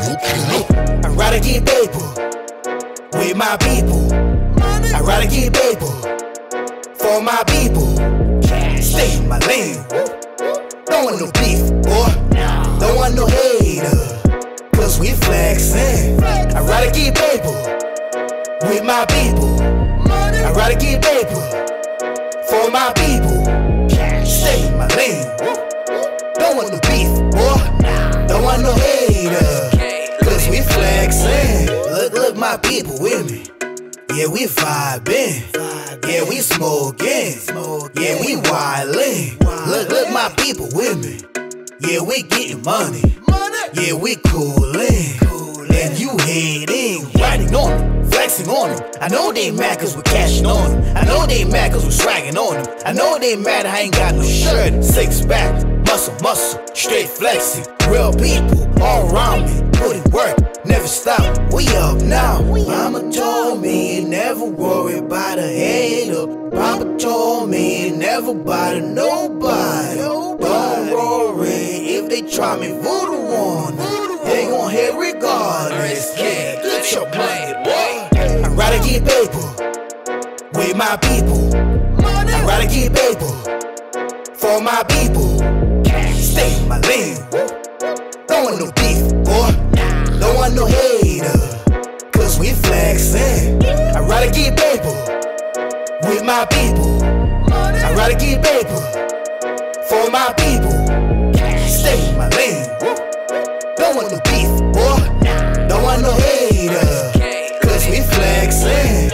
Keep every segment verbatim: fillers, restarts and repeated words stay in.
I'd rather get paper with my people. I'd rather get paper for my people. Stay in my lane. Don't want no beef, boy. Don't want no hater, cause we flexin'. I'd rather get paper with my people. I'd rather get paper for my people. Stay in my lane. Don't want no beef, boy. Don't want no hater, cause we flexin'. Look, look, my people with me. Yeah, we vibin'. Yeah, we smoking. Yeah, we wildin'. Look, look, my people with me. Yeah, we getting money. Yeah, we coolin'. And you hating, riding on them, flexing on them. I know they mad cause we're cashing on them. I know they mad cause we're swagging on them. I know they mad I ain't got no shirt. Six pack, muscle, muscle, straight flexing. Real people all around me, putting work, never stop. We up now. Mama told me never worry about a hater. Papa told me never bother nobody. Don't worry if they try me voodoo on them. They gon' hit regardless. Yeah, get your money, boy. I'd rather get paper with my people. I'd rather get paper for my people. Stay in my lane. Don't want no beef, boy. Don't want no hater, cause we flexin'. I'd rather get paper with my people. I'd rather get paper for my people. Stay in my lane. Don't want no beef, boy. Don't want no hater, cause we flexin'.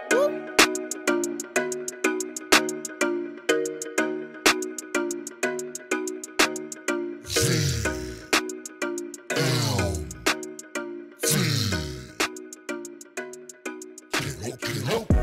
Z L T Kilo, kilo.